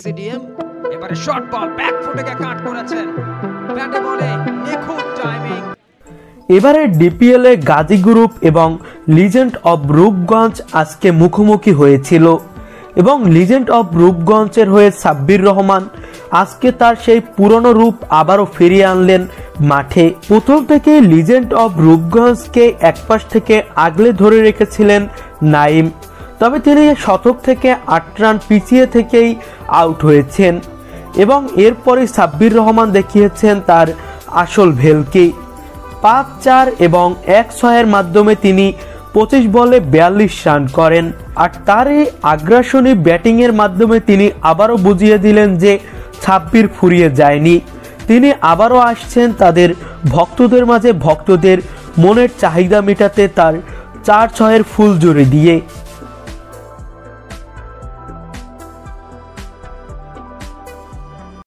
এক্সিডিএম এবারে short ball back ফুটে কাট করেছেন, ব্যাটে বলে নিখুঁত টাইমিং। এবারে ডিপিএল এ গাজী গ্রুপ এবং লিজেন্ড অব রূপগঞ্জ আজকে মুখোমুখি হয়েছিল এবং লিজেন্ড অব রূপগঞ্জের হয়ে সাব্বির রহমান আজকে তার সেই পুরনো রূপ আবারও ফিরিয়ে আনলেন মাঠে। প্রথম থেকে লিজেন্ড অব রূপগঞ্জকে একপাশ থেকে আগলে ধরে রেখেছিলেন নাইম, তবে তিনি শতক থেকে 8 রান পিছিয়ে থেকেই আউট হয়েছেন এবং এরপরে সাব্বির রহমান দেখিয়েছেন তার আসল ভেলকি। 5-4 এবং 1-6 মাধ্যমে তিনি 25 বলে 42 রান করেন। আর তার এই আগ্রাসনী ব্যাটিংয়ের মাধ্যমে তিনি আবারও বুঝিয়ে দিলেন যে সাব্বির ফুরিয়ে যায়নি, তিনি আবারও আসছেন তাদের ভক্তদের মাঝে, ভক্তদের মনের চাহিদা মেটাতে তার 4-6 ফুলঝুরি দিয়ে।